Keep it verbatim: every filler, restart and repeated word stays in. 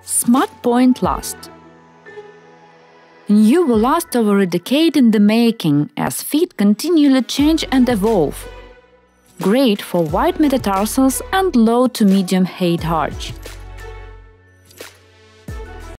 SmartPointe Last. New will last over a decade in the making, as feet continually change and evolve. Great for wide metatarsals and low to medium height arch.